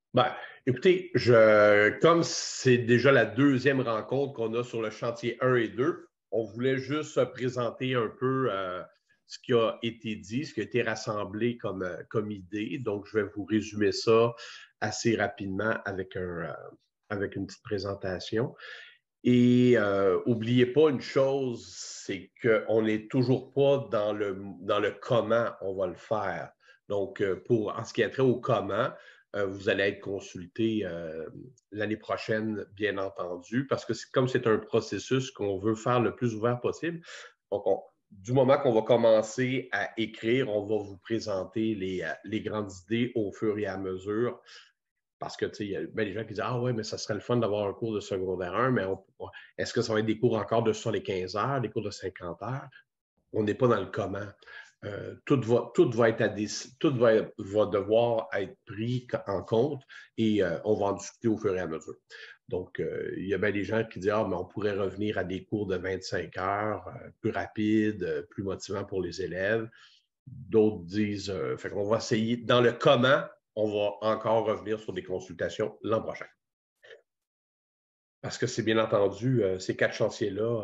Ben, écoutez, comme c'est déjà la deuxième rencontre qu'on a sur le chantier 1 et 2, on voulait juste se présenter un peu ce qui a été dit, ce qui a été rassemblé comme idée. Donc, je vais vous résumer ça assez rapidement avec une petite présentation. Et oubliez pas une chose, c'est qu'on n'est toujours pas dans le comment on va le faire. Donc, en ce qui est trait au comment, vous allez être consulté l'année prochaine, bien entendu, parce que comme c'est un processus qu'on veut faire le plus ouvert possible. Donc, du moment qu'on va commencer à écrire, on va vous présenter les grandes idées au fur et à mesure. Parce que, tu sais, il y a bien des gens qui disent: Ah ouais, mais ça serait le fun d'avoir un cours de secondaire 1, mais est-ce que ça va être des cours encore de 75 heures, des cours de 50 heures? On n'est pas dans le comment. Tout va devoir être pris en compte et on va en discuter au fur et à mesure. Donc, il y a bien des gens qui disent: Ah, mais on pourrait revenir à des cours de 25 heures, plus rapides, plus motivants pour les élèves. D'autres disent, fait qu'on va essayer, dans le comment, on va encore revenir sur des consultations l'an prochain. Parce que c'est bien entendu, ces 4 chantiers-là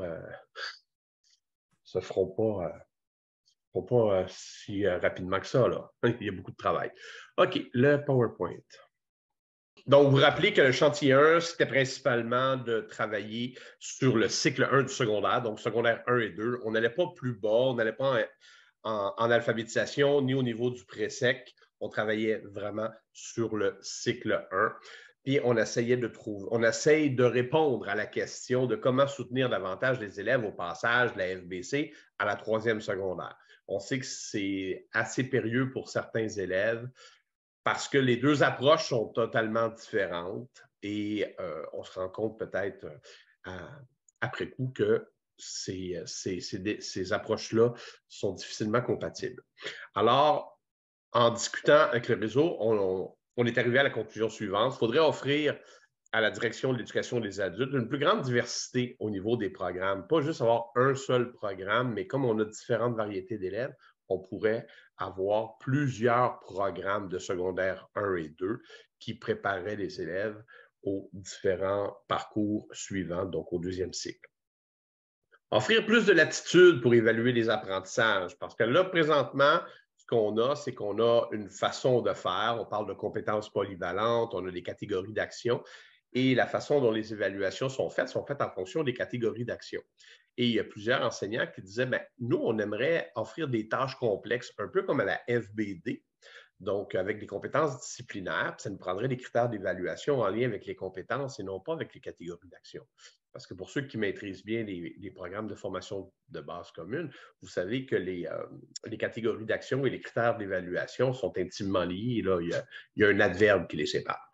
se feront pas si rapidement que ça, là. Il y a beaucoup de travail. OK, le PowerPoint. Donc, vous vous rappelez que le chantier 1, c'était principalement de travailler sur le cycle 1 du secondaire, donc secondaire 1 et 2. On n'allait pas plus bas, on n'allait pas en alphabétisation ni au niveau du pré-sec. On travaillait vraiment sur le cycle 1. Puis on essaye de répondre à la question de comment soutenir davantage les élèves au passage de la FBC à la troisième secondaire. On sait que c'est assez périlleux pour certains élèves parce que les deux approches sont totalement différentes et on se rend compte peut-être après coup que ces approches-là sont difficilement compatibles. Alors, en discutant avec le réseau, on est arrivé à la conclusion suivante. Il faudrait offrir à la direction de l'éducation des adultes une plus grande diversité au niveau des programmes. Pas juste avoir un seul programme, mais comme on a différentes variétés d'élèves, on pourrait avoir plusieurs programmes de secondaire 1 et 2 qui prépareraient les élèves aux différents parcours suivants, donc au deuxième cycle. Offrir plus de latitude pour évaluer les apprentissages, parce que là, présentement, ce qu'on a, c'est qu'on a une façon de faire. On parle de compétences polyvalentes, on a des catégories d'action, et la façon dont les évaluations sont faites en fonction des catégories d'action. Et il y a plusieurs enseignants qui disaient, bien, nous, on aimerait offrir des tâches complexes, un peu comme à la FBD, donc avec des compétences disciplinaires, ça nous prendrait des critères d'évaluation en lien avec les compétences et non pas avec les catégories d'action. Parce que pour ceux qui maîtrisent bien les programmes de formation de base commune, vous savez que les catégories d'action et les critères d'évaluation sont intimement liés. Là, il y a un adverbe qui les sépare.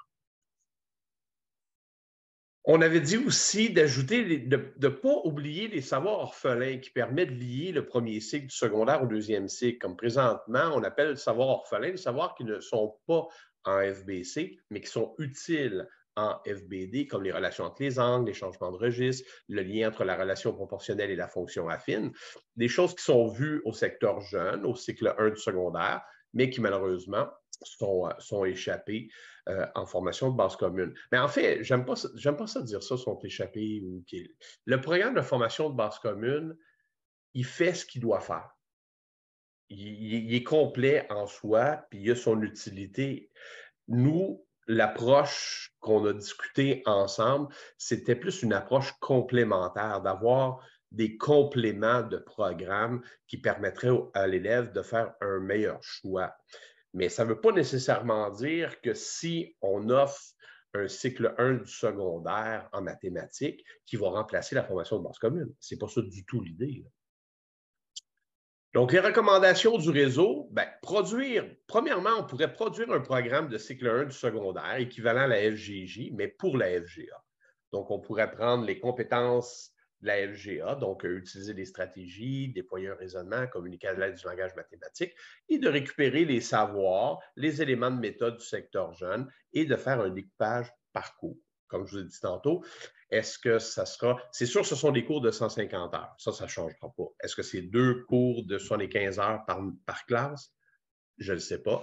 On avait dit aussi d'ajouter, de ne pas oublier les savoirs orphelins qui permettent de lier le premier cycle du secondaire au deuxième cycle. Comme présentement, on appelle le savoir orphelin des savoirs qui ne sont pas en FBC, mais qui sont utiles en FBD, comme les relations entre les angles, les changements de registre, le lien entre la relation proportionnelle et la fonction affine, des choses qui sont vues au secteur jeune, au cycle 1 du secondaire, mais qui malheureusement sont échappées en formation de base commune. Mais en fait, j'aime pas ça dire ça, sont échappés. Le programme de formation de base commune, il fait ce qu'il doit faire. Il est complet en soi, puis il a son utilité. Nous, l'approche qu'on a discutée ensemble, c'était plus une approche complémentaire, d'avoir des compléments de programme qui permettraient à l'élève de faire un meilleur choix. Mais ça ne veut pas nécessairement dire que si on offre un cycle 1 du secondaire en mathématiques qui va remplacer la formation de base commune. Ce n'est pas ça du tout l'idée. Donc, les recommandations du réseau, bien, premièrement, on pourrait produire un programme de cycle 1 du secondaire équivalent à la FGJ, mais pour la FGA. Donc, on pourrait prendre les compétences de la FGA, donc utiliser des stratégies, déployer un raisonnement, communiquer à l'aide du langage mathématique, et de récupérer les savoirs, les éléments de méthode du secteur jeune et de faire un découpage parcours. Comme je vous ai dit tantôt, est-ce que ça sera... C'est sûr, ce sont des cours de 150 heures. Ça ne changera pas. Est-ce que c'est 2 cours de 75 heures par classe? Je ne le sais pas.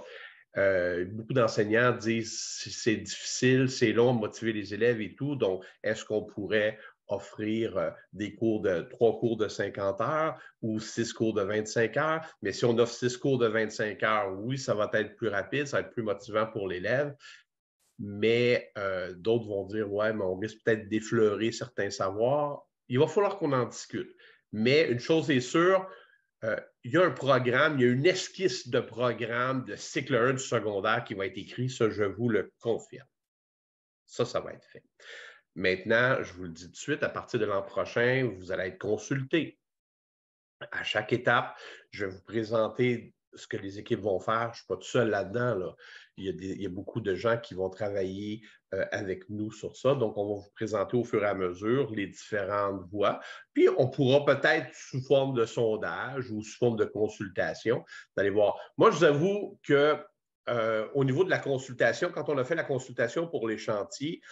Beaucoup d'enseignants disent c'est difficile, c'est long de motiver les élèves et tout, donc est-ce qu'on pourrait offrir des cours 3 cours de 50 heures ou 6 cours de 25 heures? Mais si on offre 6 cours de 25 heures, oui, ça va être plus rapide, ça va être plus motivant pour l'élève. Mais d'autres vont dire, ouais, mais on risque peut-être d'effleurer certains savoirs. Il va falloir qu'on en discute. Mais une chose est sûre, il y a un programme, il y a une esquisse de programme de cycle 1 du secondaire qui va être écrit, ça, je vous le confirme. Ça va être fait. Maintenant, je vous le dis tout de suite, à partir de l'an prochain, vous allez être consulté. À chaque étape, je vais vous présenter ce que les équipes vont faire. Je ne suis pas tout seul là-dedans. Là. Il y a beaucoup de gens qui vont travailler avec nous sur ça. Donc, on va vous présenter au fur et à mesure les différentes voies. Puis, on pourra peut-être sous forme de sondage ou sous forme de consultation, d'aller voir. Moi, je vous avoue que au niveau de la consultation, quand on a fait la consultation pour les chantiers,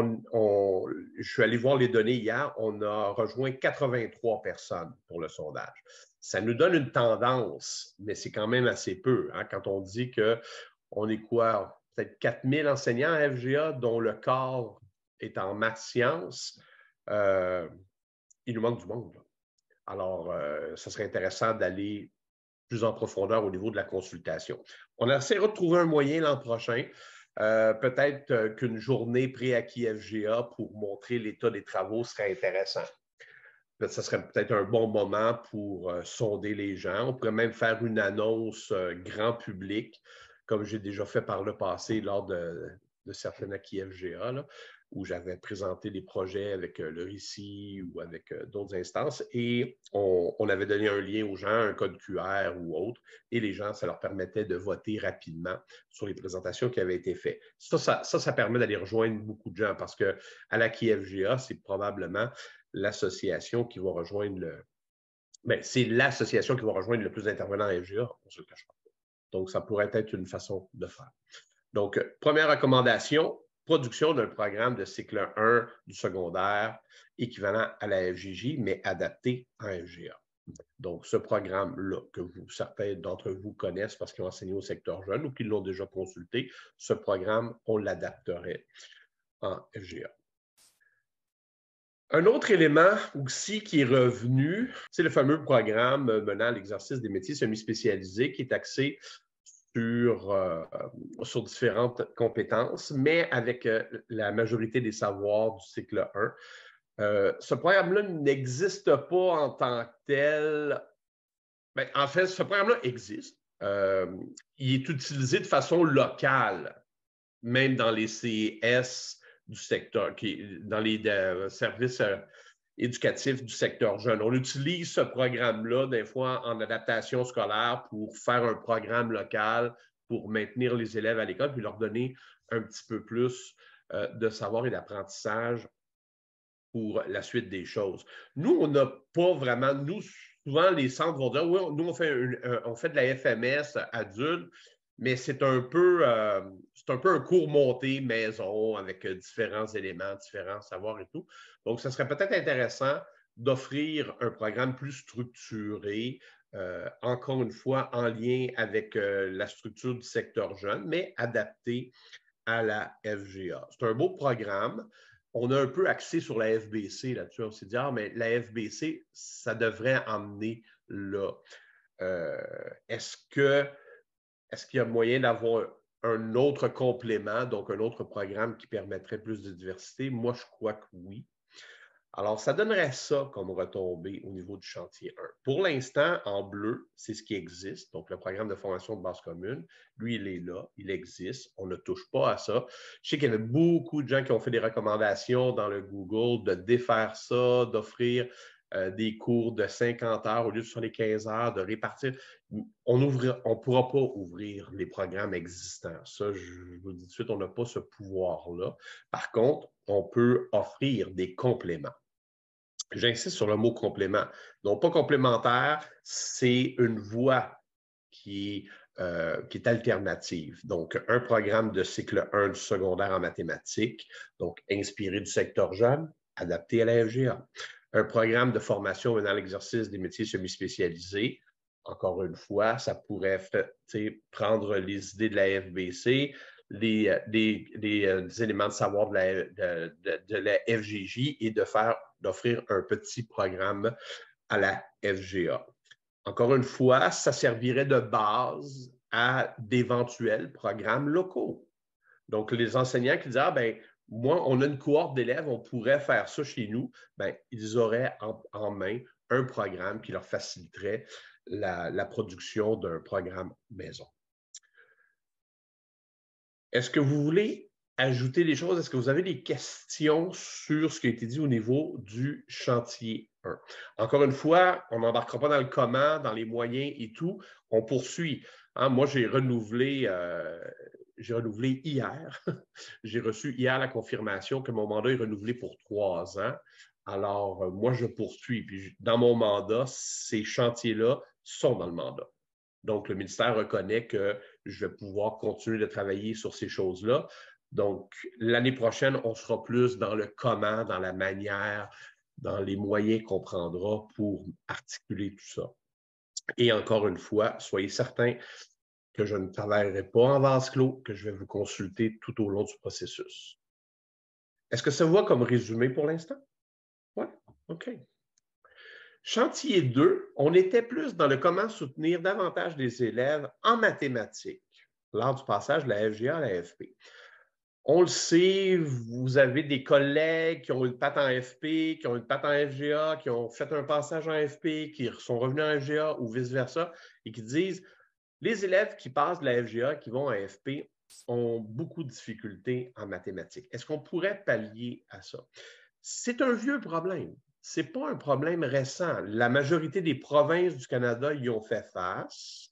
je suis allé voir les données hier, on a rejoint 83 personnes pour le sondage. Ça nous donne une tendance, mais c'est quand même assez peu. Hein, quand on dit qu'on est quoi? Peut-être 4000 enseignants à FGA, dont le quart est en maths sciences. Il nous manque du monde. Là. Alors, ça serait intéressant d'aller plus en profondeur au niveau de la consultation. On essaiera de trouver un moyen l'an prochain, peut-être qu'une journée pré-acquis FGA pour montrer l'état des travaux serait intéressant. Ça serait peut-être un bon moment pour sonder les gens. On pourrait même faire une annonce grand public, comme j'ai déjà fait par le passé lors de certains acquis FGA, là, où j'avais présenté des projets avec le RICI ou avec d'autres instances. Et on avait donné un lien aux gens, un code QR ou autre, et les gens, ça leur permettait de voter rapidement sur les présentations qui avaient été faites. Ça permet d'aller rejoindre beaucoup de gens parce qu'à l'acquis FGA, c'est probablement l'association qui va rejoindre c'est l'association qui va rejoindre le plus d'intervenants à FGA, on ne se le cache pas. Donc, ça pourrait être une façon de faire. Donc, première recommandation, production d'un programme de cycle 1 du secondaire équivalent à la FJJ, mais adapté à FGA. Donc, ce programme-là, que certains d'entre vous connaissent parce qu'ils ont enseigné au secteur jeune ou qu'ils l'ont déjà consulté, ce programme, on l'adapterait en FGA. Un autre élément aussi qui est revenu, c'est le fameux programme menant à l'exercice des métiers semi-spécialisés qui est axé sur différentes compétences, mais avec la majorité des savoirs du cycle 1. Ce programme-là n'existe pas en tant que tel. Bien, en fait, ce programme-là existe. Il est utilisé de façon locale, même dans les CES du secteur, dans les services éducatifs du secteur jeune. On utilise ce programme-là, des fois, en adaptation scolaire pour faire un programme local pour maintenir les élèves à l'école puis leur donner un petit peu plus de savoir et d'apprentissage pour la suite des choses. Nous, on n'a pas vraiment... Nous, souvent, les centres vont dire, oui, nous, on fait de la FMS adulte, mais c'est un peu un cours monté maison avec différents éléments, différents savoirs et tout. Donc, ce serait peut-être intéressant d'offrir un programme plus structuré, encore une fois, en lien avec la structure du secteur jeune, mais adapté à la FGA. C'est un beau programme. On a un peu axé sur la FBC là-dessus. On s'est dit, mais la FBC, ça devrait emmener là. Est-ce qu'il y a moyen d'avoir un autre complément, donc un autre programme qui permettrait plus de diversité? Moi, je crois que oui. Alors, ça donnerait ça comme retombée au niveau du chantier 1. Pour l'instant, en bleu, c'est ce qui existe. Donc, le programme de formation de base commune, lui, il est là, il existe. On ne touche pas à ça. Je sais qu'il y avait beaucoup de gens qui ont fait des recommandations dans le Google de défaire ça, d'offrir des cours de 50 heures au lieu de 75 heures, de répartir. On ne pourra pas ouvrir les programmes existants. Ça, je vous dis tout de suite, on n'a pas ce pouvoir-là. Par contre, on peut offrir des compléments. J'insiste sur le mot complément. Donc, pas complémentaire, c'est une voie qui est alternative. Donc, un programme de cycle 1 du secondaire en mathématiques, donc inspiré du secteur jeune, adapté à la FGA. Un programme de formation menant à l'exercice des métiers semi-spécialisés, Encore une fois, ça pourrait prendre les idées de la FBC, les éléments de savoir de la FGJ et d'offrir un petit programme à la FGA. Encore une fois, ça servirait de base à d'éventuels programmes locaux. Donc, les enseignants qui disent, ah, ben, moi, on a une cohorte d'élèves, on pourrait faire ça chez nous, bien, ils auraient en main un programme qui leur faciliterait la production d'un programme maison. Est-ce que vous voulez ajouter des choses? Est-ce que vous avez des questions sur ce qui a été dit au niveau du chantier 1? Encore une fois, on n'embarquera pas dans le comment, dans les moyens et tout. On poursuit. Hein, moi, j'ai renouvelé hier. J'ai reçu hier la confirmation que mon mandat est renouvelé pour 3 ans. Alors, moi, je poursuis. Puis, dans mon mandat, ces chantiers-là sont dans le mandat. Donc, le ministère reconnaît que je vais pouvoir continuer de travailler sur ces choses-là. Donc, l'année prochaine, on sera plus dans le comment, dans la manière, dans les moyens qu'on prendra pour articuler tout ça. Et encore une fois, soyez certains que je ne travaillerai pas en vase clos, que je vais vous consulter tout au long du processus. Est-ce que ça vous va comme résumé pour l'instant? Oui, OK. Chantier 2, on était plus dans le comment soutenir davantage les élèves en mathématiques lors du passage de la FGA à la FP. On le sait, vous avez des collègues qui ont une patte en FP, qui ont une patte en FGA, qui ont fait un passage en FP, qui sont revenus en FGA ou vice-versa, et qui disent les élèves qui passent de la FGA, qui vont en FP, ont beaucoup de difficultés en mathématiques. Est-ce qu'on pourrait pallier à ça? C'est un vieux problème. Ce n'est pas un problème récent. La majorité des provinces du Canada y ont fait face.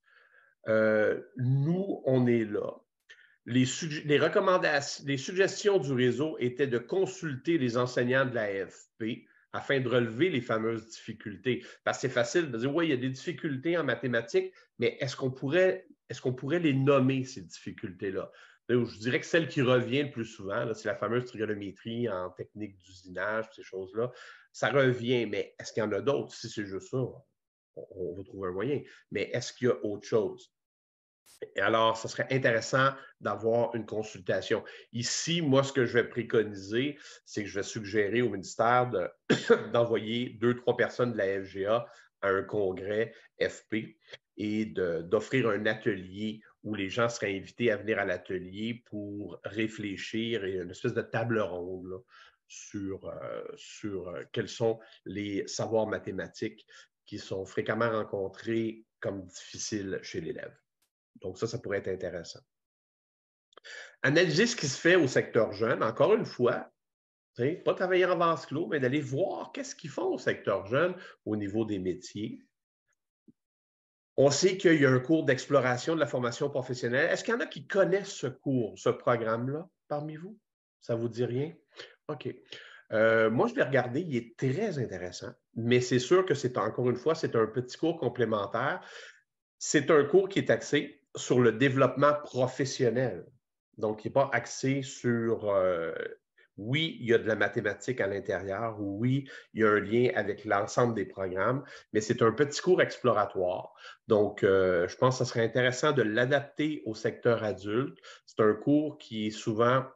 Nous, on est là. Les recommandations, les suggestions du réseau étaient de consulter les enseignants de la FP afin de relever les fameuses difficultés. Parce que c'est facile de dire, oui, il y a des difficultés en mathématiques, mais est-ce qu'on pourrait les nommer, ces difficultés-là? Je dirais que celle qui revient le plus souvent, c'est la fameuse trigonométrie en technique d'usinage, ces choses-là. Ça revient, mais est-ce qu'il y en a d'autres? Si c'est juste ça, on va trouver un moyen. Mais est-ce qu'il y a autre chose? Et alors, ce serait intéressant d'avoir une consultation. Ici, moi, ce que je vais préconiser, c'est que je vais suggérer au ministère d'envoyer 2-3 personnes de la FGA à un congrès FP et d'offrir un atelier où les gens seraient invités à venir à l'atelier pour réfléchir et une espèce de table ronde là, sur quels sont les savoirs mathématiques qui sont fréquemment rencontrés comme difficiles chez l'élève. Donc, ça pourrait être intéressant. Analyser ce qui se fait au secteur jeune, encore une fois, pas travailler en vase clos, mais d'aller voir qu'est-ce qu'ils font au secteur jeune au niveau des métiers. On sait qu'il y a un cours d'exploration de la formation professionnelle. Est-ce qu'il y en a qui connaissent ce cours, ce programme-là, parmi vous? Ça ne vous dit rien? OK. Moi, je l'ai regardé, il est très intéressant, mais c'est sûr que c'est, encore une fois, c'est un petit cours complémentaire. C'est un cours qui est axé sur le développement professionnel. Donc, il n'est pas axé sur, oui, il y a de la mathématique à l'intérieur, oui, il y a un lien avec l'ensemble des programmes, mais c'est un petit cours exploratoire. Donc, je pense que ce serait intéressant de l'adapter au secteur adulte. C'est un cours qui est souvent,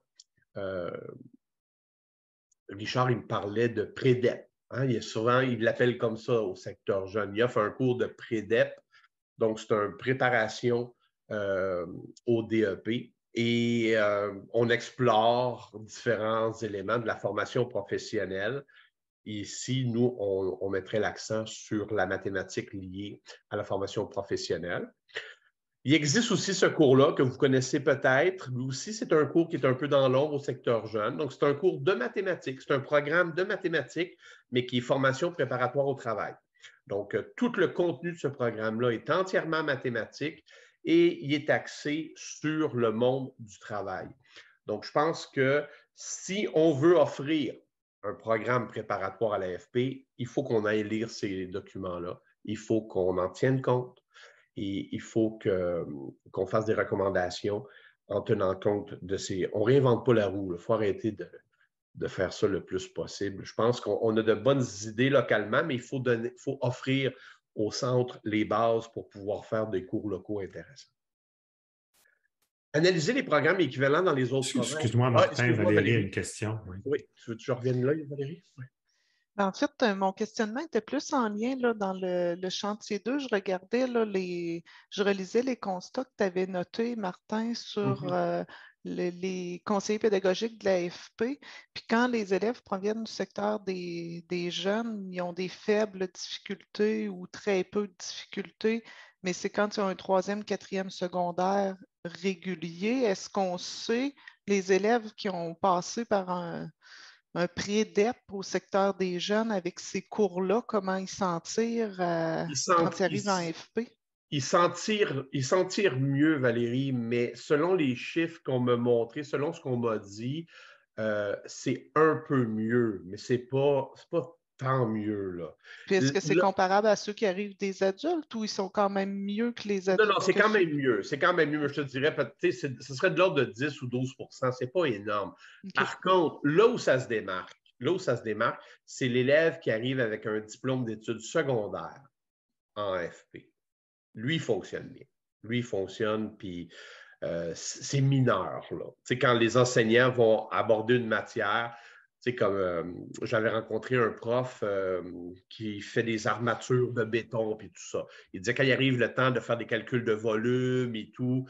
Richard, il me parlait de pré-DEP. Hein? Il l'appelle comme ça au secteur jeune. Il offre un cours de pré-DEP. Donc, c'est une préparation au DEP et on explore différents éléments de la formation professionnelle. Ici, nous, on mettrait l'accent sur la mathématique liée à la formation professionnelle. Il existe aussi ce cours-là que vous connaissez peut-être. Lui aussi, c'est un cours qui est un peu dans l'ombre au secteur jeune. Donc, c'est un cours de mathématiques. C'est un programme de mathématiques, mais qui est formation préparatoire au travail. Donc, tout le contenu de ce programme-là est entièrement mathématique et il est axé sur le monde du travail. Donc, je pense que si on veut offrir un programme préparatoire à l'AFP, il faut qu'on aille lire ces documents-là. Il faut qu'on en tienne compte et il faut qu'on fasse des recommandations en tenant compte de ces... On ne réinvente pas la roue. Il faut arrêter de faire ça le plus possible. Je pense qu'on a de bonnes idées localement, mais il faut offrir au centre les bases pour pouvoir faire des cours locaux intéressants. Analyser les programmes équivalents dans les autres provinces. Excuse-moi, Martin, excuse-moi, Valérie a Valérie. une question. Oui. Oui, tu veux que je revienne là, Valérie? Oui. En fait, mon questionnement était plus en lien là, dans le chantier 2. Je regardais là, je relisais les constats que tu avais notés, Martin, sur les conseillers pédagogiques de l'AFP. Puis quand les élèves proviennent du secteur des jeunes, ils ont des faibles difficultés ou très peu de difficultés, mais c'est quand ils ont un troisième, quatrième secondaire régulier. Est-ce qu'on sait les élèves qui ont passé par un pré-DEP au secteur des jeunes avec ces cours-là, comment ils s'en tirent quand ils arrivent en FP? Ils s'en tirent mieux, Valérie, mais selon les chiffres qu'on m'a montrés, selon ce qu'on m'a dit, c'est un peu mieux, mais c'est pas tant mieux, là. Puis est-ce que c'est comparable à ceux qui arrivent des adultes ou ils sont quand même mieux que les adultes? Non, c'est quand même mieux. C'est quand même mieux, mais je te dirais, ce serait de l'ordre de 10 ou 12 %. C'est pas énorme. Okay. Par contre, là où ça se démarque, c'est l'élève qui arrive avec un diplôme d'études secondaires en FP. Lui, il fonctionne bien. Lui, il fonctionne, puis c'est mineur, là. Tu sais, quand les enseignants vont aborder une matière, tu sais, comme j'avais rencontré un prof qui fait des armatures de béton et tout ça. Il disait quand il arrive le temps de faire des calculs de volume et tout,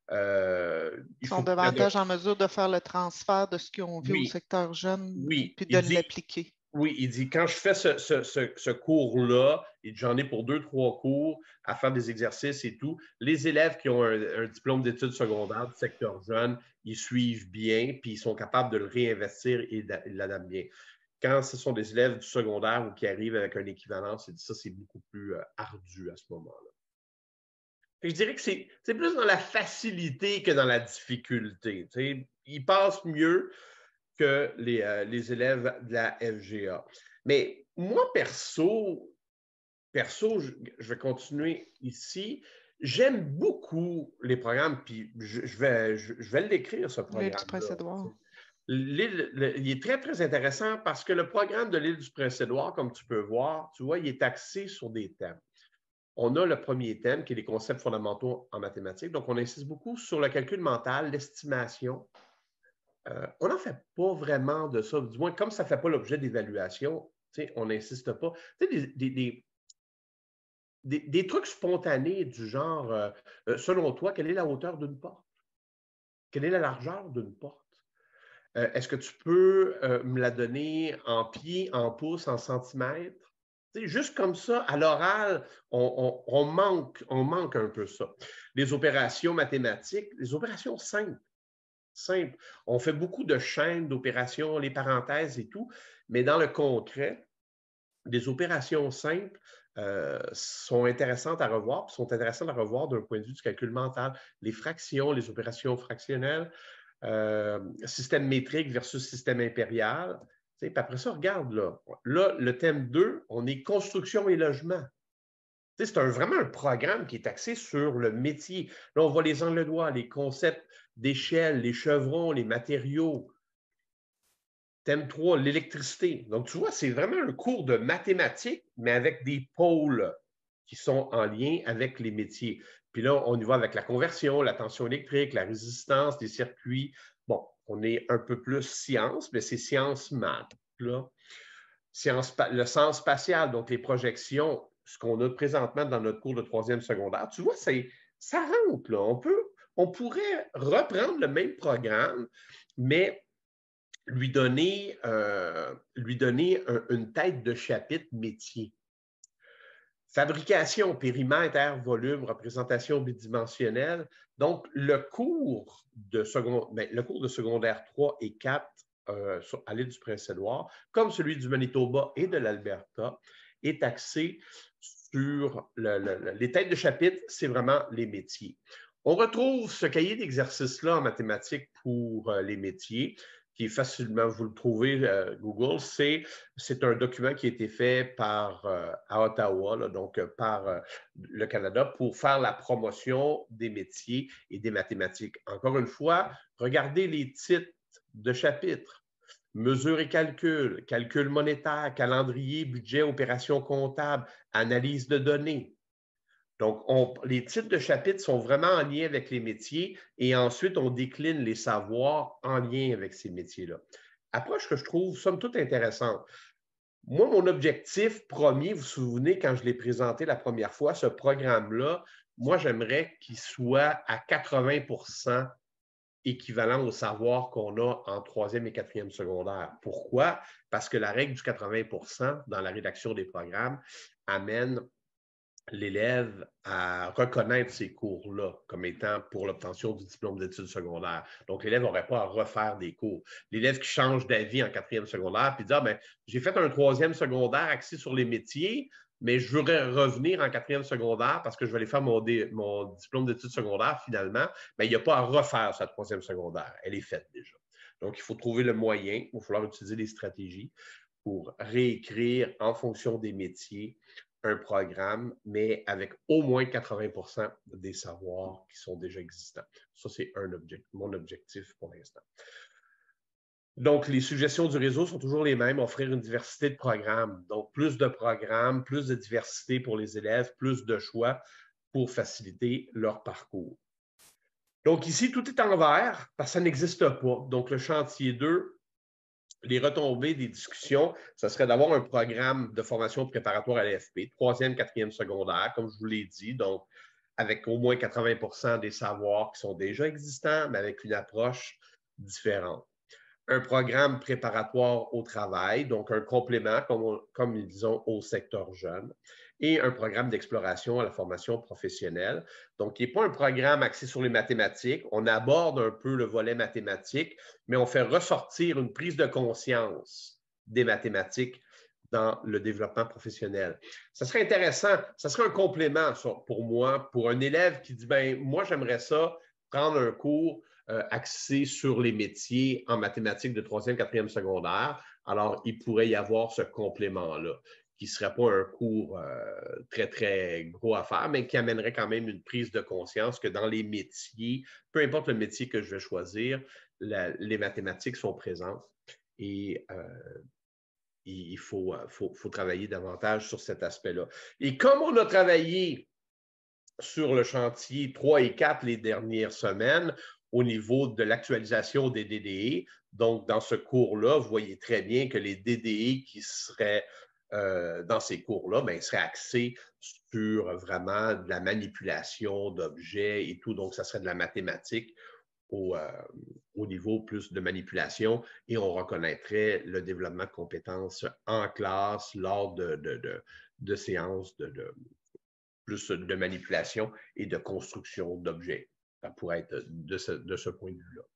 ils sont davantage en mesure de faire le transfert de ce qu'ils ont vu au secteur jeune puis de l'appliquer. Oui, il dit, quand je fais ce cours-là, j'en ai pour 2-3 cours à faire des exercices et tout, les élèves qui ont un diplôme d'études secondaires du secteur jeune, ils suivent bien, puis ils sont capables de le réinvestir et ils l'adaptent bien. Quand ce sont des élèves du secondaire ou qui arrivent avec un équivalent, ça, c'est beaucoup plus ardu à ce moment-là. Je dirais que c'est plus dans la facilité que dans la difficulté. T'sais. Ils passent mieux que les élèves de la FGA. Mais moi, perso, je vais continuer ici. J'aime beaucoup les programmes, puis je vais l'écrire, ce programme-là. Il est très, très intéressant parce que le programme de l'île du Prince-Édouard, comme tu peux voir, tu vois, il est axé sur des thèmes. On a le premier thème qui est les concepts fondamentaux en mathématiques. Donc, on insiste beaucoup sur le calcul mental, l'estimation. On n'en fait pas vraiment de ça. Du moins, comme ça ne fait pas l'objet d'évaluation, on n'insiste pas. Des trucs spontanés du genre, selon toi, quelle est la hauteur d'une porte? Quelle est la largeur d'une porte? Est-ce que tu peux me la donner en pieds, en pouces, en centimètres? Juste comme ça, à l'oral, on manque un peu ça. Les opérations mathématiques, les opérations simples. On fait beaucoup de chaînes d'opérations, les parenthèses et tout, mais dans le concret, des opérations simples sont intéressantes à revoir, puis sont intéressantes à revoir d'un point de vue du calcul mental. Les fractions, les opérations fractionnelles, système métrique versus système impérial. Puis après ça, regarde là. Là, le thème 2, on est construction et logement. C'est vraiment un programme qui est axé sur le métier. Là, on voit les angles de doigts, les concepts d'échelle, les chevrons, les matériaux. Thème 3, l'électricité. Donc, tu vois, c'est vraiment un cours de mathématiques, mais avec des pôles qui sont en lien avec les métiers. Puis là, on y va avec la conversion, la tension électrique, la résistance, les circuits. Bon, on est un peu plus science, mais c'est science maths. Là. Le sens spatial, donc les projections, ce qu'on a présentement dans notre cours de 3e secondaire, tu vois, ça rentre. Là. On pourrait reprendre le même programme, mais lui donner une tête de chapitre métier. Fabrication, périmètre, air, volume, représentation bidimensionnelle. Donc, le cours de secondaire 3 et 4 à l'île du Prince-Édouard, comme celui du Manitoba et de l'Alberta, est axé sur les têtes de chapitre, c'est vraiment les métiers. On retrouve ce cahier d'exercice-là en mathématiques pour les métiers, qui est facilement, vous le trouvez, Google, c'est un document qui a été fait à Ottawa, là, donc par le Canada, pour faire la promotion des métiers et des mathématiques. Encore une fois, regardez les titres de chapitres. mesure et calcul, calcul monétaire, calendrier, budget, opération comptable, analyse de données. Donc, les titres de chapitres sont vraiment en lien avec les métiers et ensuite, on décline les savoirs en lien avec ces métiers-là. Approche que je trouve, somme toute, intéressante. Moi, mon objectif premier, vous vous souvenez, quand je l'ai présenté la première fois, ce programme-là, moi, j'aimerais qu'il soit à 80% équivalent au savoir qu'on a en troisième et quatrième secondaire. Pourquoi? Parce que la règle du 80% dans la rédaction des programmes amène l'élève à reconnaître ces cours-là comme étant pour l'obtention du diplôme d'études secondaires. Donc, l'élève n'aurait pas à refaire des cours. L'élève qui change d'avis en quatrième secondaire puis dit « Ah, bien, j'ai fait un troisième secondaire axé sur les métiers, mais je voudrais revenir en quatrième secondaire parce que je vais aller faire mon diplôme d'études secondaires finalement. » Bien, il n'y a pas à refaire sa troisième secondaire. Elle est faite déjà. Donc, il faut trouver le moyen, il va falloir utiliser des stratégies pour réécrire en fonction des métiers un programme, mais avec au moins 80% des savoirs qui sont déjà existants. Ça, c'est mon objectif pour l'instant. Donc, les suggestions du réseau sont toujours les mêmes, offrir une diversité de programmes. Donc, plus de programmes, plus de diversité pour les élèves, plus de choix pour faciliter leur parcours. Donc, ici, tout est en vert parce que ça n'existe pas. Donc, le chantier 2, les retombées des discussions, ce serait d'avoir un programme de formation préparatoire à l'AFP, troisième, quatrième secondaire, comme je vous l'ai dit, donc avec au moins 80% des savoirs qui sont déjà existants, mais avec une approche différente. Un programme préparatoire au travail, donc un complément, comme ils disent, au secteur jeune, et un programme d'exploration à la formation professionnelle. Donc, qui n'est pas un programme axé sur les mathématiques. On aborde un peu le volet mathématique, mais on fait ressortir une prise de conscience des mathématiques dans le développement professionnel. Ça serait intéressant, ça serait un complément pour moi, pour un élève qui dit, ben moi, j'aimerais ça, prendre un cours axé sur les métiers en mathématiques de troisième, quatrième secondaire. Alors, il pourrait y avoir ce complément-là, qui ne serait pas un cours très, très gros à faire, mais qui amènerait quand même une prise de conscience que dans les métiers, peu importe le métier que je vais choisir, les mathématiques sont présentes et il faut travailler davantage sur cet aspect-là. Et comme on a travaillé sur le chantier 3 et 4 les dernières semaines au niveau de l'actualisation des DDE. Donc, dans ce cours-là, vous voyez très bien que les DDE qui seraient dans ces cours-là, bien, seraient axés sur vraiment de la manipulation d'objets et tout. Donc, ça serait de la mathématique au niveau plus de manipulation et on reconnaîtrait le développement de compétences en classe lors de séances plus de manipulation et de construction d'objets. Ça pourrait être de ce point de vue-là.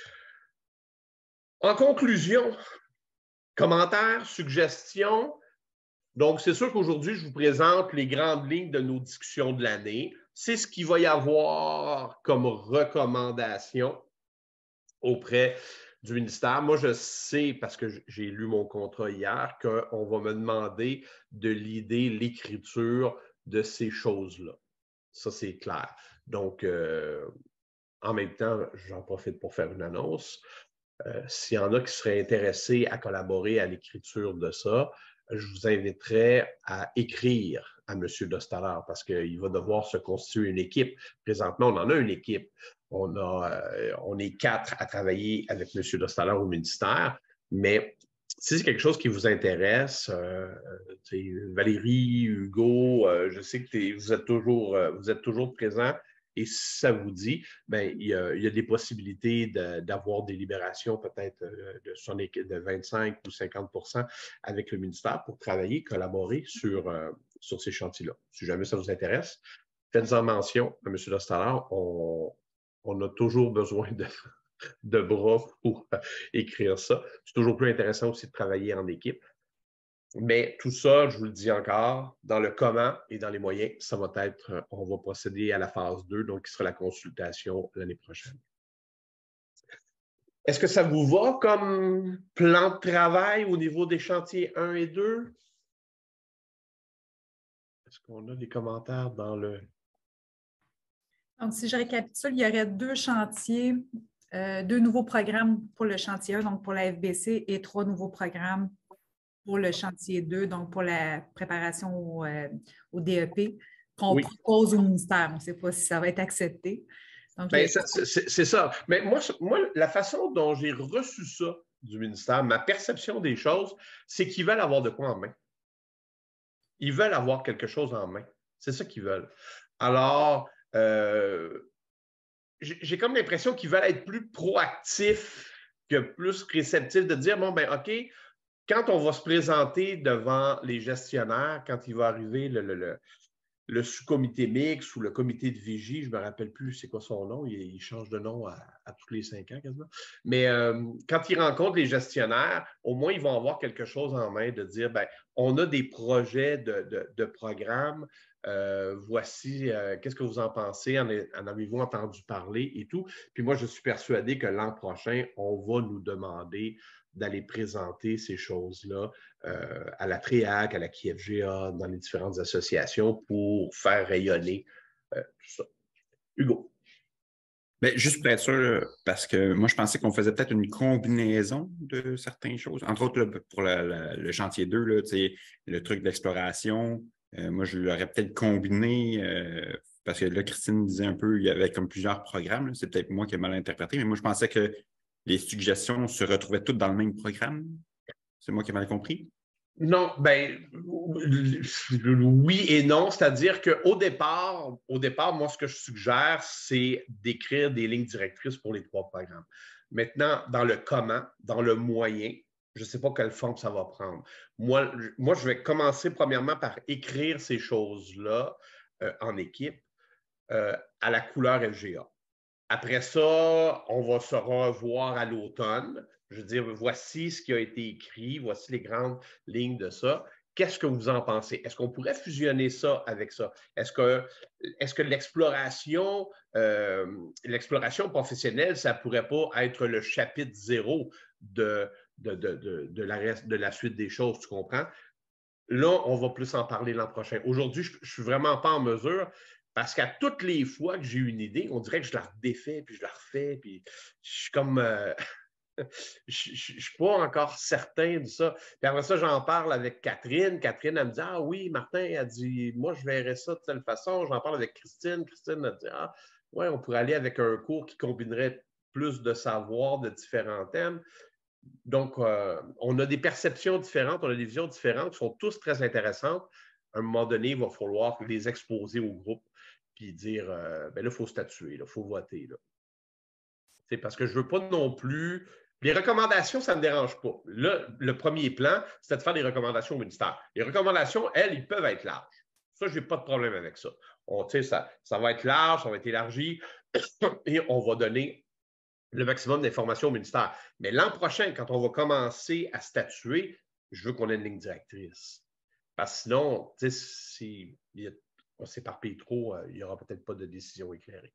En conclusion, commentaires, suggestions. Donc, c'est sûr qu'aujourd'hui, je vous présente les grandes lignes de nos discussions de l'année. C'est ce qu'il va y avoir comme recommandation auprès du ministère. Moi, je sais, parce que j'ai lu mon contrat hier, qu'on va me demander de l'idée, l'écriture de ces choses-là. Ça, c'est clair. Donc, en même temps, j'en profite pour faire une annonce. S'il y en a qui seraient intéressés à collaborer à l'écriture de ça, je vous inviterais à écrire à M. Dostaller parce qu'il va devoir se constituer une équipe. Présentement, on en a une équipe. On est 4 à travailler avec M. Dostaller au ministère, mais si c'est quelque chose qui vous intéresse, Valérie, Hugo, je sais que vous êtes toujours présents. Et si ça vous dit, bien, il y a des possibilités d'avoir des libérations peut-être de 25 ou 50% avec le ministère pour travailler, collaborer sur ces chantiers-là. Si jamais ça vous intéresse, faites-en mention à M. Dostaller. On a toujours besoin de bras pour écrire ça. C'est toujours plus intéressant aussi de travailler en équipe. Mais tout ça, je vous le dis encore, dans le comment et dans les moyens, ça va être, on va procéder à la phase 2, donc qui sera la consultation l'année prochaine. Est-ce que ça vous va comme plan de travail au niveau des chantiers 1 et 2? Est-ce qu'on a des commentaires dans le... Donc, si je récapitule, il y aurait 2 chantiers 2 nouveaux programmes pour le chantier 1, donc pour la FBC, et 3 nouveaux programmes pour le chantier 2, donc pour la préparation au DEP, qu'on propose au ministère. On ne sait pas si ça va être accepté. Donc, c'est ça. Mais moi, la façon dont j'ai reçu ça du ministère, ma perception des choses, c'est qu'ils veulent avoir de quoi en main. Ils veulent avoir quelque chose en main. C'est ça qu'ils veulent. Alors, j'ai comme l'impression qu'ils veulent être plus proactifs que plus réceptifs, de dire, bon, ben OK, quand on va se présenter devant les gestionnaires, quand il va arriver le sous-comité mixte ou le comité de vigie, je ne me rappelle plus c'est quoi son nom, il change de nom à tous les 5 ans quasiment. Mais quand ils rencontrent les gestionnaires, au moins ils vont avoir quelque chose en main de dire, ben, on a des projets de programmes, voici, qu'est-ce que vous en pensez, en avez-vous entendu parler et tout. Puis moi, je suis persuadé que l'an prochain, on va nous demander d'aller présenter ces choses-là à la TREAC, à la QFGA, dans les différentes associations pour faire rayonner tout ça. Hugo. Bien, juste pour être sûr, parce que moi, je pensais qu'on faisait peut-être une combinaison de certaines choses. Entre autres, pour le chantier 2, là, le truc d'exploration, moi, je l'aurais peut-être combiné parce que là, Christine disait un peu, il y avait comme plusieurs programmes. C'est peut-être moi qui ai mal interprété, mais moi, je pensais que les suggestions se retrouvaient toutes dans le même programme. C'est moi qui ai mal compris? Non, ben oui et non. C'est-à-dire qu'au départ, moi, ce que je suggère, c'est d'écrire des lignes directrices pour les 3 programmes. Maintenant, dans le comment, dans le moyen, je ne sais pas quelle forme ça va prendre. Moi, je vais commencer premièrement par écrire ces choses-là en équipe à la couleur FGA. Après ça, on va se revoir à l'automne. Je veux dire, voici ce qui a été écrit, voici les grandes lignes de ça. Qu'est-ce que vous en pensez? Est-ce qu'on pourrait fusionner ça avec ça? Est-ce que l'exploration professionnelle, ça ne pourrait pas être le chapitre 0 de la suite des choses, tu comprends? Là, on va plus en parler l'an prochain. Aujourd'hui, je ne suis vraiment pas en mesure. Parce qu'à toutes les fois que j'ai une idée, on dirait que je la redéfais, puis je la refais, puis je suis comme... je ne suis pas encore certain de ça. Puis après ça, j'en parle avec Catherine. Catherine, elle me dit, ah oui, Martin, elle dit, moi, je verrais ça de telle façon. J'en parle avec Christine. Christine, elle dit, ah, ouais, on pourrait aller avec un cours qui combinerait plus de savoir de différents thèmes. Donc, on a des perceptions différentes, on a des visions différentes qui sont tous très intéressantes. À un moment donné, il va falloir les exposer au groupe puis dire, ben là, il faut statuer, il faut voter. Là. C'est parce que je ne veux pas non plus... Les recommandations, ça ne me dérange pas. Là, le premier plan, c'était de faire des recommandations au ministère. Les recommandations, elles, ils peuvent être larges. Ça, je n'ai pas de problème avec ça. Ça va être large, ça va être élargi et on va donner le maximum d'informations au ministère. Mais l'an prochain, quand on va commencer à statuer, je veux qu'on ait une ligne directrice. Parce que sinon, si on s'éparpille trop, il n'y aura peut-être pas de décision éclairée.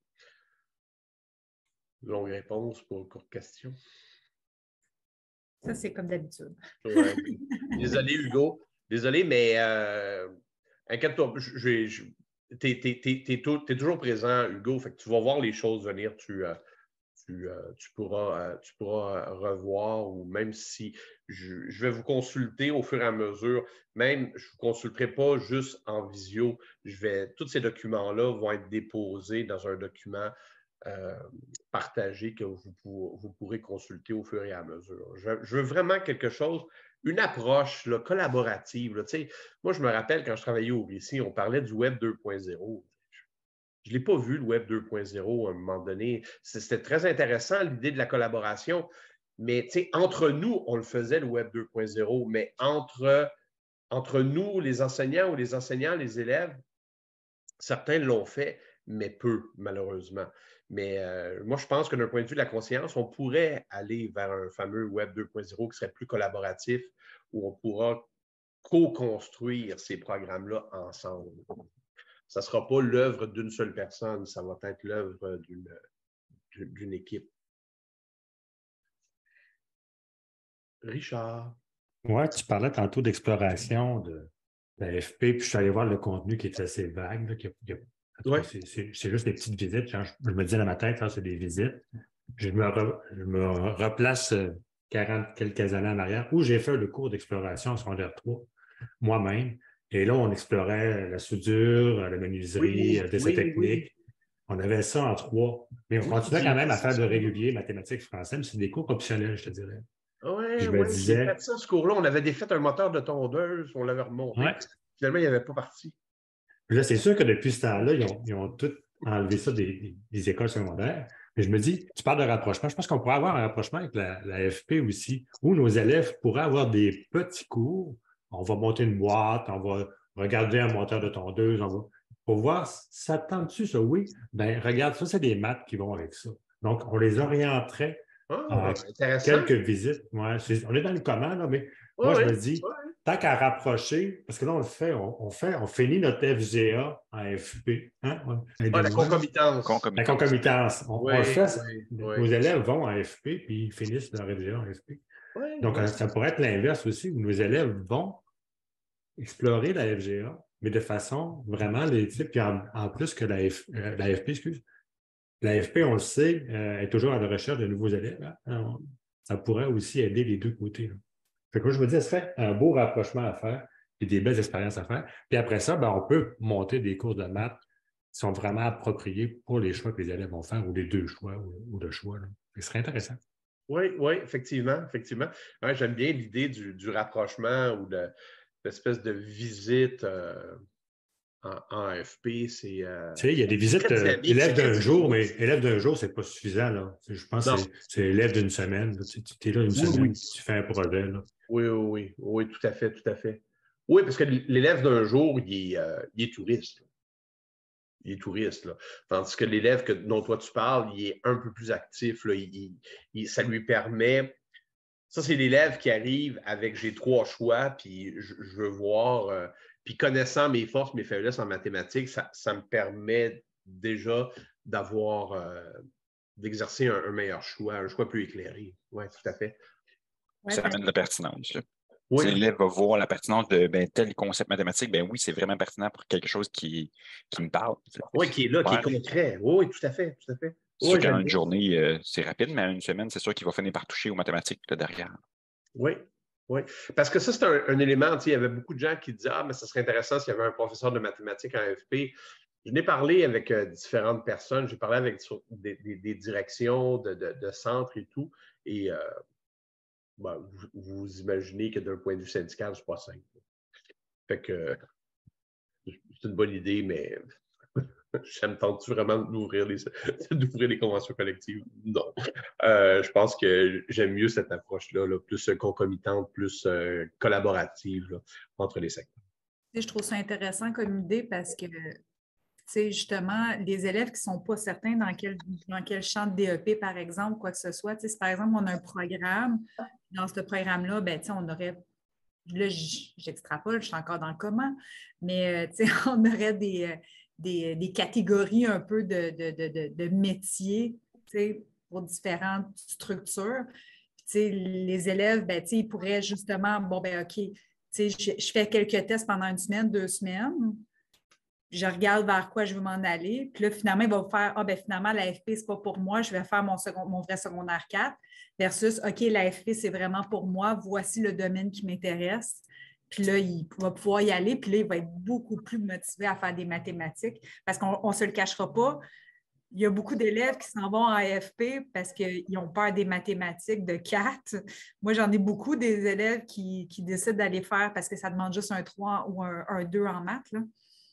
Longue réponse pour une courte question. Ça, c'est comme d'habitude. Ouais. Désolé, Hugo. Désolé, mais inquiète-toi, tu es toujours présent, Hugo. Fait que tu vas voir les choses venir. Tu pourras revoir, ou même si je vais vous consulter au fur et à mesure, même je ne vous consulterai pas juste en visio, tous ces documents-là vont être déposés dans un document partagé que vous pourrez consulter au fur et à mesure. Je veux vraiment quelque chose, une approche là, collaborative. Là. Moi, je me rappelle quand je travaillais au RICI, on parlait du Web 2.0. Je ne l'ai pas vu, le Web 2.0, à un moment donné. C'était très intéressant, l'idée de la collaboration. Mais entre nous, on le faisait, le Web 2.0. Mais entre nous, les enseignants ou les enseignants, les élèves, certains l'ont fait, mais peu, malheureusement. Mais moi, je pense que d'un point de vue de la conscience, on pourrait aller vers un fameux Web 2.0 qui serait plus collaboratif, où on pourra co-construire ces programmes-là ensemble. Ça ne sera pas l'œuvre d'une seule personne, ça va être l'œuvre d'une équipe. Richard. Oui, tu parlais tantôt d'exploration de la FP, puis je suis allé voir le contenu qui est assez vague. Ouais. C'est juste des petites visites. Je me disais dans ma tête, c'est des visites. je me replace 40 quelques années en arrière, où j'ai fait le cours d'exploration en secondaire 3, moi-même. Et là, on explorait la soudure, la menuiserie, des essais techniques. On avait ça en 3. Mais on continuait quand même à faire de régulier, mathématiques, français, mais c'est des cours optionnels, je te dirais. Oui, je me disais... j'ai fait ça ce cours-là. On avait défait un moteur de tondeuse, on l'avait remonté. Ouais. Finalement, il n'y avait pas parti. Puis là, c'est sûr que depuis ce temps-là, ils ont tout enlevé ça des écoles secondaires. Mais je me dis, tu parles de rapprochement. Je pense qu'on pourrait avoir un rapprochement avec la FP aussi, où nos élèves pourraient avoir des petits cours. On va monter une boîte, on va regarder un moteur de tondeuse, pour voir, ça te tente-tu ça? Oui. Ben regarde, ça, c'est des maths qui vont avec ça. Donc, on les orienterait à quelques visites. Ouais, on est dans le comment, là, mais moi, je me dis, tant qu'à rapprocher, parce que là, on le fait, on finit notre FGA en FP. Hein? La concomitance. La concomitance. On le fait, nos élèves vont en FP, puis ils finissent leur FGA en FP. Donc, ça pourrait être l'inverse aussi, où nos élèves vont explorer la FGA, mais de façon vraiment, puis en plus que la FP, excuse. La FP, on le sait, est toujours à la recherche de nouveaux élèves. Hein? Alors, ça pourrait aussi aider les deux côtés. Là. Fait que moi, je me dis, ça serait un beau rapprochement à faire et des belles expériences à faire. Puis après ça, ben, on peut monter des cours de maths qui sont vraiment appropriés pour les choix que les élèves vont faire ou les deux choix ou le choix. Là. Ce serait intéressant. Oui, effectivement. Ouais, j'aime bien l'idée du rapprochement ou de l'espèce de visite en FP. C'est, tu sais, il y a des visites élèves d'un jour, mais élèves d'un jour, c'est pas suffisant. Là. Je pense que c'est élève d'une semaine. Tu es là une semaine, tu fais un projet. Là. Oui, tout à fait. Oui, parce que l'élève d'un jour, il est touriste. Il est touriste. Là. Tandis que l'élève dont toi tu parles, il est un peu plus actif. Là. Ça lui permet... Ça, c'est l'élève qui arrive avec « j'ai 3 choix, puis je veux voir... puis connaissant mes forces, mes faiblesses en mathématiques, ça me permet déjà d'exercer un meilleur choix, un choix plus éclairé. Oui, tout à fait. Ça amène de la pertinence. Là. Oui. L'élève va voir la pertinence de tel concept mathématique. Ben oui, c'est vraiment pertinent pour quelque chose qui me parle. Oui, qui est là, qui est concret. Oui, tout à fait. C'est sûr qu'en une journée, c'est rapide, mais en une semaine, c'est sûr qu'il va finir par toucher aux mathématiques là, derrière. Oui. Parce que ça, c'est un élément. Il y avait beaucoup de gens qui disaient « Ah, mais ça serait intéressant s'il y avait un professeur de mathématiques en FP. » Je n'ai parlé avec différentes personnes. J'ai parlé avec des directions de centres et tout. Et vous imaginez que d'un point de vue syndical, c'est pas simple. Fait que c'est une bonne idée, mais ça me tente-tu vraiment d'ouvrir les conventions collectives? Non. Je pense que j'aime mieux cette approche-là, plus concomitante, plus collaborative là, entre les secteurs. Je trouve ça intéressant comme idée parce que justement, les élèves qui ne sont pas certains dans quel champ de DEP, par exemple, quoi que ce soit, si par exemple, on a un programme, dans ce programme-là, ben, on aurait, là, j'extrapole, je suis encore dans le comment, mais on aurait des catégories un peu de métiers pour différentes structures. Les élèves, ben, ils pourraient justement, bon, ben, OK, je fais quelques tests pendant 1 semaine, 2 semaines. Je regarde vers quoi je veux m'en aller. Puis là, finalement, il va vous faire « Ah, bien finalement, l'AFP, ce n'est pas pour moi, je vais faire mon vrai secondaire 4. » Versus « OK, l'AFP, c'est vraiment pour moi, voici le domaine qui m'intéresse. » Puis là, il va pouvoir y aller. Puis là, il va être beaucoup plus motivé à faire des mathématiques. Parce qu'on ne se le cachera pas, il y a beaucoup d'élèves qui s'en vont en AFP parce qu'ils ont peur des mathématiques de 4. Moi, j'en ai beaucoup des élèves qui décident d'aller faire parce que ça demande juste un 3 ou un 2 en maths, là.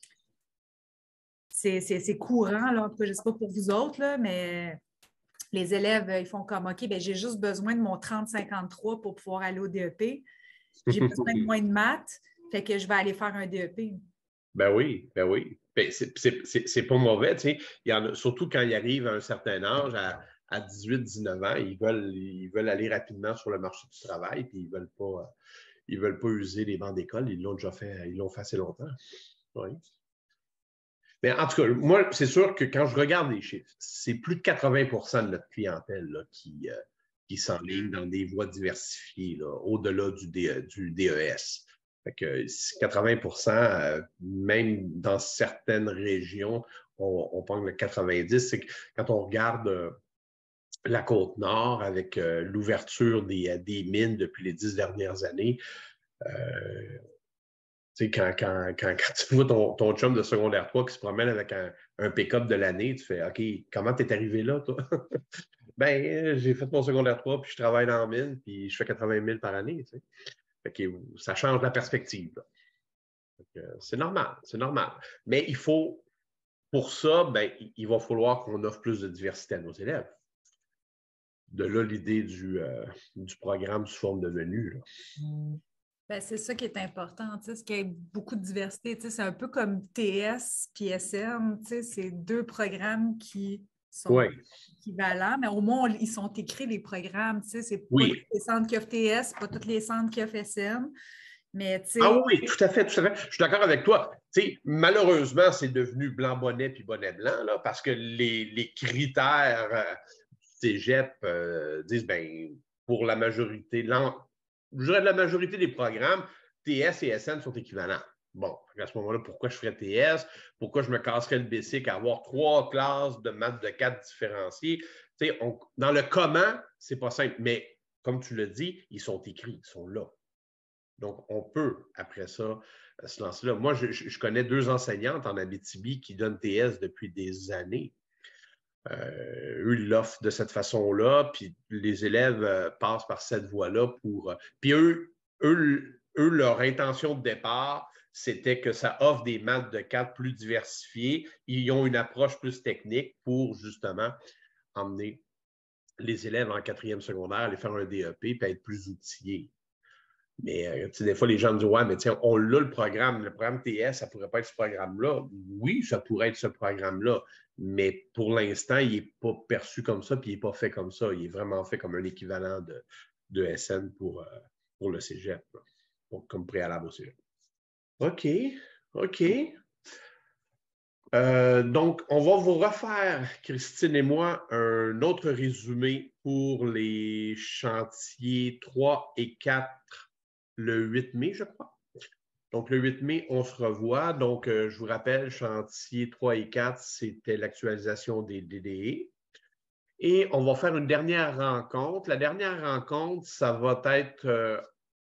C'est courant, là. Je ne sais pas pour vous autres, là, mais les élèves, ils font comme OK, bien, j'ai juste besoin de mon 30-53 pour pouvoir aller au DEP. J'ai besoin de moins de maths, fait que je vais aller faire un DEP. Ben oui. Ben, c'est pas mauvais, tu sais. Il y en a, surtout quand ils arrivent à un certain âge, à 18-19 ans, ils veulent aller rapidement sur le marché du travail, puis ils veulent pas user les bancs d'école. Ils l'ont déjà fait, ils l'ont fait assez longtemps. Oui. Mais en tout cas, moi, c'est sûr que quand je regarde les chiffres, c'est plus de 80% de notre clientèle là, qui s'enligne dans des voies diversifiées, au-delà du DES. Fait que 80%, même dans certaines régions, on parle de 90%. C'est que quand on regarde la Côte-Nord avec l'ouverture des mines depuis les 10 dernières années. Quand tu vois ton chum de secondaire 3 qui se promène avec un pick-up de l'année, tu fais OK, comment t'es arrivé là, toi? Ben, j'ai fait mon secondaire 3, puis je travaille dans la mine, puis je fais 80 000 par année. Tu sais. Fait que ça change la perspective. C'est normal, c'est normal. Mais il faut, pour ça, ben, il va falloir qu'on offre plus de diversité à nos élèves. De là, l'idée du programme sous forme de menu. Là. Ben, c'est ça qui est important, c'est qu'il y ait beaucoup de diversité. C'est un peu comme TS et SM, c'est deux programmes qui sont équivalents, mais au moins, ils sont écrits, les programmes. C'est pas tous les centres qui offrent TS, pas tous les centres qui offrent SM. Mais, ah oui, tout à fait, tout à fait. Je suis d'accord avec toi. Malheureusement, c'est devenu blanc-bonnet puis bonnet-blanc, là, parce que les critères du cégep disent, ben, pour la majorité, je dirais la majorité des programmes, TS et SN sont équivalents. Bon, à ce moment-là, pourquoi je ferais TS? Pourquoi je me casserais le BC à avoir 3 classes de maths de 4 différenciées? Dans le comment, c'est pas simple, mais comme tu l'as dit, ils sont écrits, ils sont là. Donc, on peut, après ça, se lancer là. Moi, je connais 2 enseignantes en Abitibi qui donnent TS depuis des années. Eux, ils l'offrent de cette façon-là, puis les élèves passent par cette voie-là pour... puis eux, leur intention de départ, c'était que ça offre des maths de 4 plus diversifiées. Ils ont une approche plus technique pour, justement, emmener les élèves en 4e secondaire, aller faire un DEP, puis être plus outillés. Mais des fois, les gens me disent « Ouais, mais tiens, on l'a le programme TS, ça ne pourrait pas être ce programme-là. » Oui, ça pourrait être ce programme-là, mais pour l'instant, il n'est pas perçu comme ça, puis il n'est pas fait comme ça. Il est vraiment fait comme un équivalent de SN pour le cégep, comme préalable au cégep. OK, OK. Donc, on va vous refaire, Christine et moi, un autre résumé pour les chantiers 3 et 4 le 8 mai, je crois. Donc, le 8 mai, on se revoit. Donc, je vous rappelle, chantier 3 et 4, c'était l'actualisation des DDE. Et on va faire une dernière rencontre. La dernière rencontre, ça va être,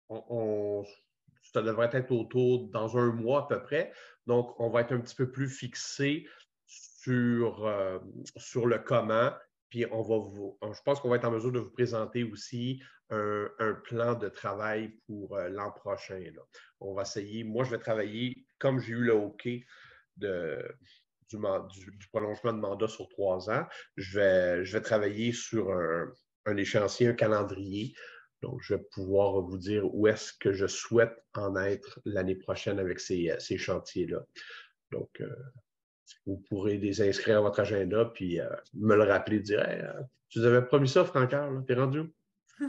ça devrait être dans 1 mois à peu près. Donc, on va être un petit peu plus fixé sur le comment. Puis, je pense qu'on va être en mesure de vous présenter aussi un plan de travail pour l'an prochain. Là. On va essayer, moi, je vais travailler, comme j'ai eu le OK du prolongement de mandat sur 3 ans, je vais travailler sur un échéancier, un calendrier. Donc, je vais pouvoir vous dire où est-ce que je souhaite en être l'année prochaine avec ces chantiers-là. Donc, vous pourrez les inscrire à votre agenda puis me le rappeler, dire hey, tu nous avais promis ça, Francard, t'es rendu où?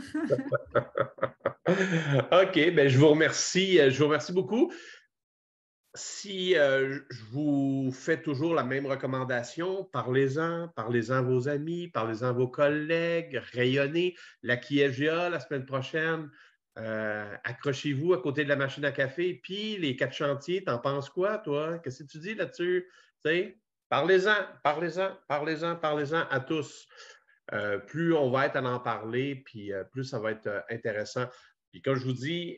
OK, bien, je vous remercie beaucoup. Si je vous fais toujours la même recommandation, parlez-en à vos amis, parlez-en à vos collègues, rayonnez. La KIFGA, la semaine prochaine, accrochez-vous à côté de la machine à café. Puis les 4 chantiers, t'en penses quoi, toi? Qu'est-ce que tu dis là-dessus? Parlez-en à tous. Plus on va être à en parler, puis plus ça va être intéressant. Puis comme je vous dis,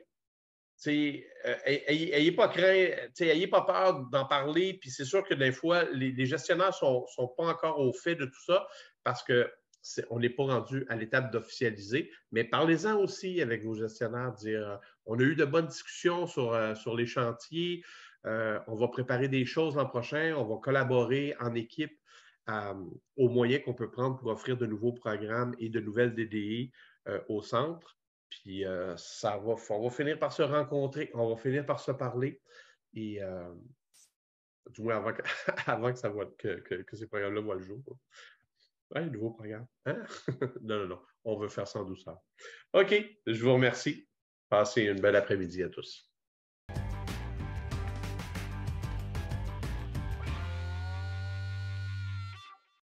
ayez pas peur d'en parler. Puis c'est sûr que des fois, les gestionnaires ne sont pas encore au fait de tout ça parce qu'on n'est pas rendu à l'étape d'officialiser. Mais parlez-en aussi avec vos gestionnaires, dire on a eu de bonnes discussions sur les chantiers, on va préparer des choses l'an prochain, on va collaborer en équipe aux moyens qu'on peut prendre pour offrir de nouveaux programmes et de nouvelles DDI au centre. Puis on va finir par se rencontrer, on va finir par se parler. Et du moins avant que ces programmes-là voient le jour. Oui, nouveau programme. Hein? Non. On veut faire ça en douceur. OK, je vous remercie. Passez une belle après-midi à tous.